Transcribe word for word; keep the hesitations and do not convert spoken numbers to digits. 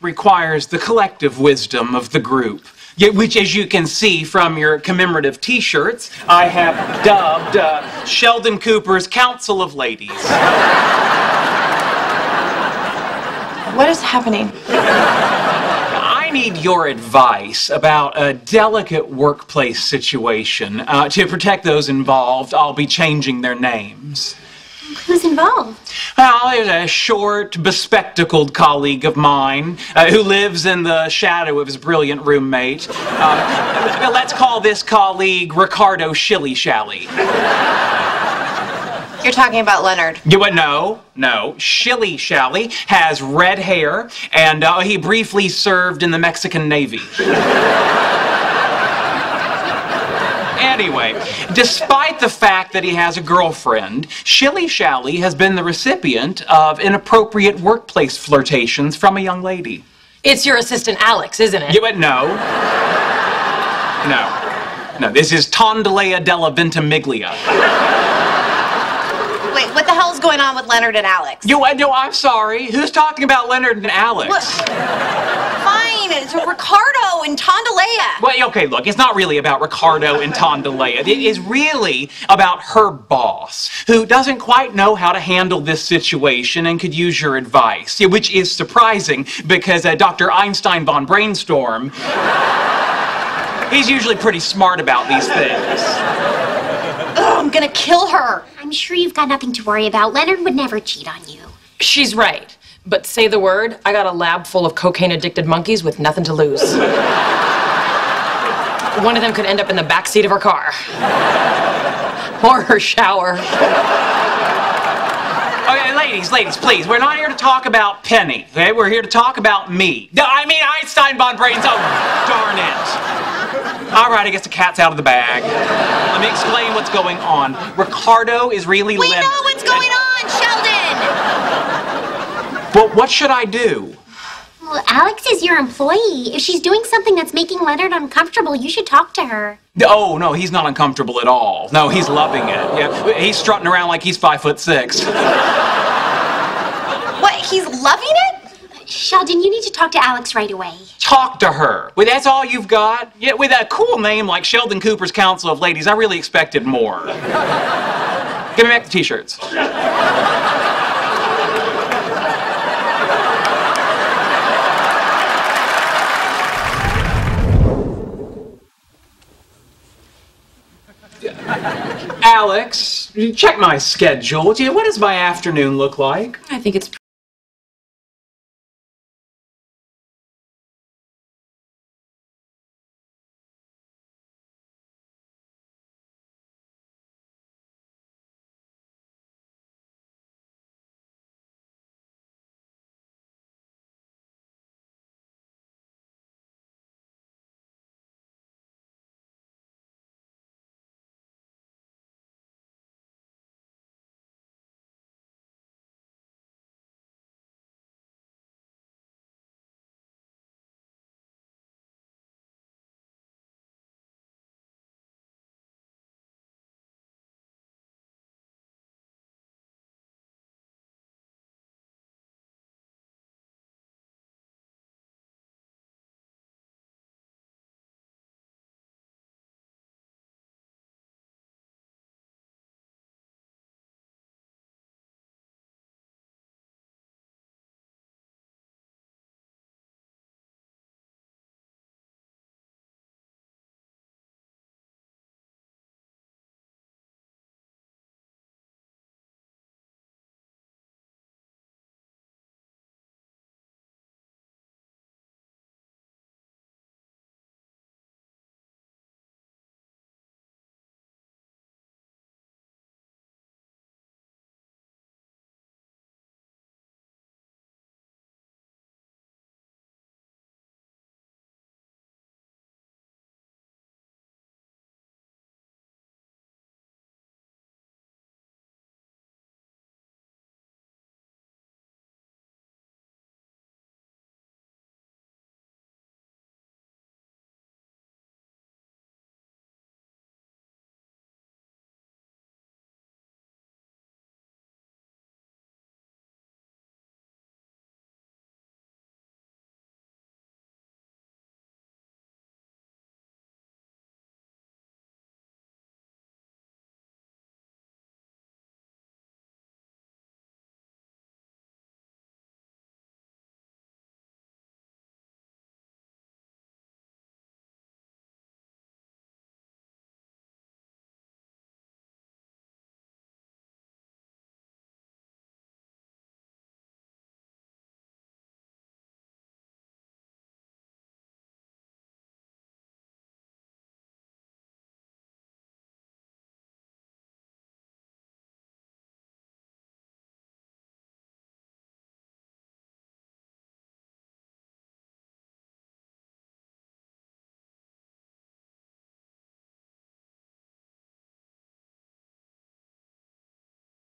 requires the collective wisdom of the group, yet which, as you can see from your commemorative t-shirts, I have dubbed uh, Sheldon Cooper's Council of Ladies. What is happening? I need your advice about a delicate workplace situation. Uh, to protect those involved, I'll be changing their names. Who's involved? Well, there's a short, bespectacled colleague of mine uh, who lives in the shadow of his brilliant roommate. Uh, let's call this colleague Ricardo Shilly Shally. You're talking about Leonard. You would no, no. Shilly Shally has red hair, and uh, he briefly served in the Mexican Navy. Anyway, despite the fact that he has a girlfriend, Shilly Shally has been the recipient of inappropriate workplace flirtations from a young lady. It's your assistant Alex, isn't it? You would no. No. No, this is Tondalea della Ventimiglia. Wait, what the hell's going on with Leonard and Alex? You, no, I'm sorry. Who's talking about Leonard and Alex? What? Fine, it's Ricardo and Tondalea. Well, okay, look, it's not really about Ricardo and Tondalea. It is really about her boss, who doesn't quite know how to handle this situation and could use your advice, which is surprising because uh, Doctor Einstein von Brainstorm, he's usually pretty smart about these things. Ugh, I'm gonna kill her. I'm sure you've got nothing to worry about. Leonard would never cheat on you. She's right. But say the word, I got a lab full of cocaine-addicted monkeys with nothing to lose. One of them could end up in the back seat of her car. Or her shower. Okay, ladies, ladies, please, we're not here to talk about Penny, okay? We're here to talk about me. No, I mean Einstein von Brains, oh, darn it. All right, I guess the cat's out of the bag. Let me explain what's going on. Ricardo is really We Leonard. know what's going on, Sheldon! Well, what should I do? Well, Alex is your employee. If she's doing something that's making Leonard uncomfortable, you should talk to her. Oh, no, he's not uncomfortable at all. No, he's loving it. Yeah, he's strutting around like he's five foot six. What, he's loving it? Sheldon, you need to talk to Alex right away. Talk to her. Well, that's all you've got? Yeah, with a cool name like Sheldon Cooper's Council of Ladies, I really expected more. Give me back the t-shirts. Alex, check my schedule. What does my afternoon look like? I think it's